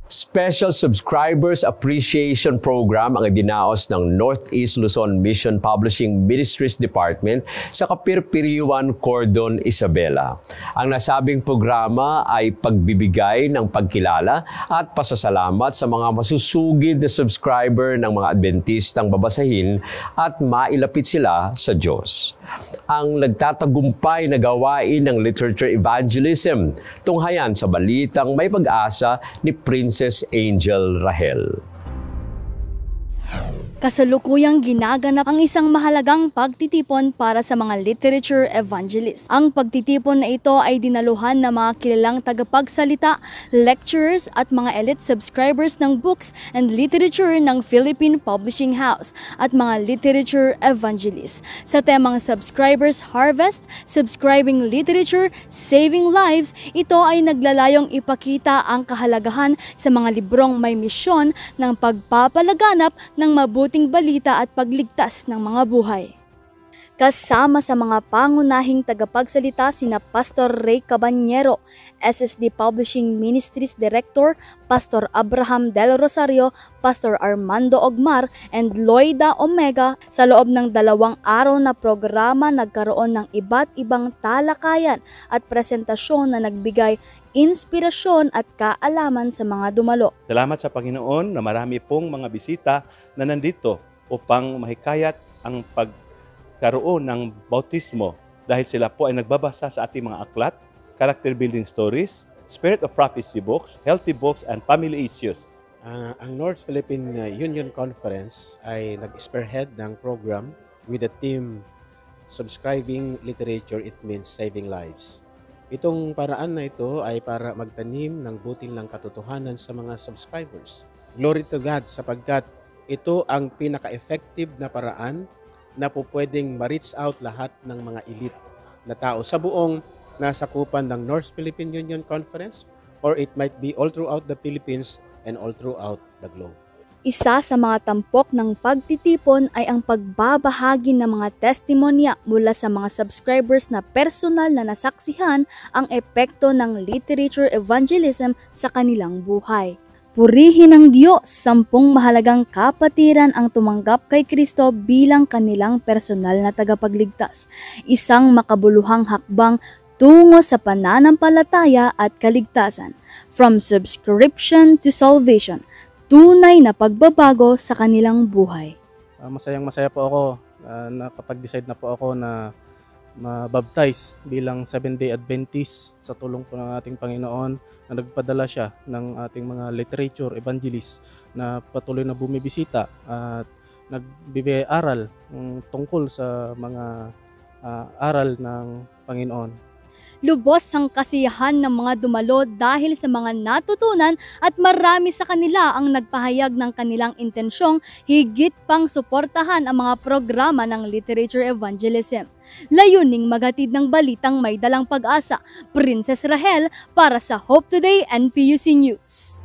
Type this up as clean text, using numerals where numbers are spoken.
Special Subscribers Appreciation Program ang idinaos ng Northeast Luzon Mission Publishing Ministries Department sa Kapirpiriwan, Cordon, Isabela. Ang nasabing programa ay pagbibigay ng pagkilala at pasasalamat sa mga masusugid na subscriber ng mga Adventistang babasahin at mailapit sila sa Diyos. Ang nagtatagumpay na gawain ng literature evangelism, tunghayan sa balitang may pag-asa ni Princess Angel Rahel. Kasalukuyang ginaganap ang isang mahalagang pagtitipon para sa mga literature evangelists. Ang pagtitipon na ito ay dinaluhan ng mga kilalang tagapagsalita, lecturers at mga elite subscribers ng books and literature ng Philippine Publishing House at mga literature evangelists. Sa temang Subscribers Harvest, Subscribing Literature, Saving Lives, ito ay naglalayong ipakita ang kahalagahan sa mga librong may misyon ng pagpapalaganap ng mabuting balita at pagligtas ng mga buhay. Kasama sa mga pangunahing tagapagsalita sina Pastor Ray Cabañero, SSD Publishing Ministries Director, Pastor Abraham Del Rosario, Pastor Armando Ogmar, and Loida Omega. Sa loob ng 2 araw na programa, nagkaroon ng iba't ibang talakayan at presentasyon na nagbigay inspirasyon at kaalaman sa mga dumalo. Salamat sa Panginoon na marami pong mga bisita na nandito upang mahikayat ang pagkaroon ng bautismo dahil sila po ay nagbabasa sa ating mga aklat, character building stories, spirit of prophecy books, healthy books, and family issues. Ang North Philippine Union Conference ay nag-spearhead ng program with the theme Subscribing Literature, It Means Saving Lives. Itong paraan na ito ay para magtanim ng butil ng katotohanan sa mga subscribers. Glory to God sapagkat ito ang pinaka-effective na paraan na po pwedeng ma-reach out lahat ng mga elite na tao sa buong nasakupan ng North Philippine Union Conference, or it might be all throughout the Philippines and all throughout the globe. Isa sa mga tampok ng pagtitipon ay ang pagbabahagi ng mga testimonya mula sa mga subscribers na personal na nasaksihan ang epekto ng literature evangelism sa kanilang buhay. Purihin ng Diyos, 10 mahalagang kapatiran ang tumanggap kay Kristo bilang kanilang personal na tagapagligtas. Isang makabuluhang hakbang tungo sa pananampalataya at kaligtasan. From subscription to salvation, tunay na pagbabago sa kanilang buhay. Masayang-masaya po ako nakapag-decide na po ako na mabaptize bilang 7-day Adventist sa tulong po ng ating Panginoon na nagpadala siya ng ating mga literature evangelists na patuloy na bumibisita at nagbibigay aral tungkol sa mga aral ng Panginoon. Lubos ang kasiyahan ng mga dumalo dahil sa mga natutunan at marami sa kanila ang nagpahayag ng kanilang intensyong higit pang suportahan ang mga programa ng literature evangelism. Layuning maghatid ng balitang may dalang pag-asa. Princess Rahel para sa Hope Today NPUC News.